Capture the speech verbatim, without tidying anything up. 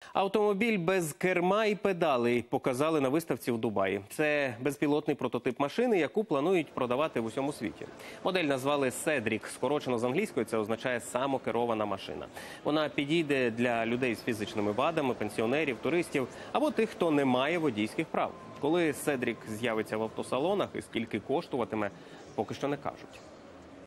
Автомобіль без керма і педалей показали на виставці в Дубаї. Це безпілотний прототип машини, яку планують продавати в усьому світі. Модель назвали «Седрік». Скорочено з англійської це означає «самокерована машина». Вона підійде для людей з фізичними вадами, пенсіонерів, туристів або тих, хто не має водійських прав. Коли «Седрік» з'явиться в автосалонах і скільки коштуватиме, поки що не кажуть.